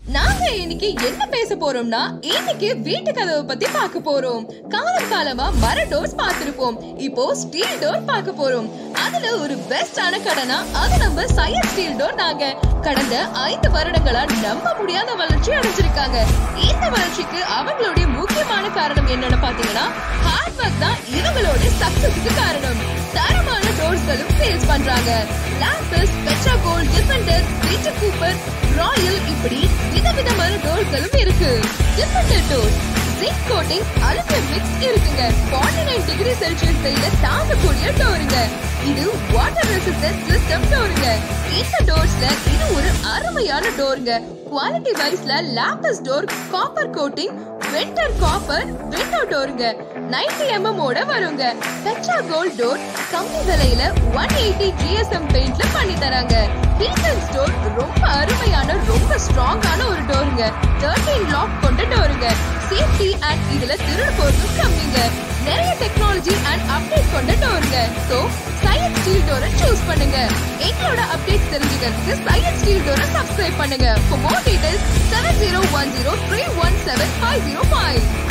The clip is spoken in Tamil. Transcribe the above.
நாங்க இன்னைக்கு என்ன பேச போறோம்னா, இன்னைக்கு வீட்டு கதவை பத்தி பார்க்க போறோம். காலம் காலமா மர டோர்ஸ் பார்த்திருப்போம். இப்போ ஸ்டீல் டோர் பார்க்க போறோம். அதுல ஒரு பெஸ்டான கடைனா அது நம்ம சையத் ஸ்டீல் டோர் தாங்க. கடந்த 5 வருடங்களா நம்ப முடியாத வளர்ச்சி அடைஞ்சிருக்காங்க. இந்த வளர்ச்சிக்கு அவங்களுடைய முக்கியமான காரணம் என்னன்னு பாத்தீங்கன்னா, ஹார்ட் ஒர்க் தான் இவங்களோட சக்சஸ்க்கு காரணம். தரமான டோர்ஸ்களும் சேல்ஸ் பண்றாங்க. லாம்பஸ், Petra gold, defender, Peter Cooper, royal இப்படி விதவிதமான டோர்களும் இருக்கு. Defender door zinc coating aluminium mix இருக்குங்க. 49 டிகிரி செல்சியஸ் வெயில தாங்கக்கூடிய டோருங்க. இது வாட்டர் ரெசிஸ்டன்ட் சிஸ்டம் டோருங்க. இந்த டோர்ஸ்ல இது ஒரு அருமையான டோருங்க. குவாலிட்டி வைஸ்ல லாம்பஸ் door copper coating vendor copper window டோருங்க. 90 mm ஓட வருங்க. பெட்ரா கோல்ட் டோர் கம்மி விலையில 180 GSM பெயிண்ட்ல பண்ணி தராங்க. பீசன்ஸ் டோர் ரொம்ப அருமையான ரொம்ப ஸ்ட்ராங்கான ஒரு டோருங்க. 13 லாக் கொண்ட டோருங்க. சேஃப்டி அண்ட் இதுல திருடு போறதும் கம்மிங்க. நிறைய டெக்னாலஜி அண்ட் அப்டேட் கொண்ட டோருங்க. சோ சையத் ஸ்டீல் டோரை சூஸ் பண்ணுங்க. எங்களோட அப்டேட்ஸ் தெரிஞ்சுக்கிறதுக்கு சையத் ஸ்டீல் டோரை சப்ஸ்கிரைப் பண்ணுங்க. For more details 7010317505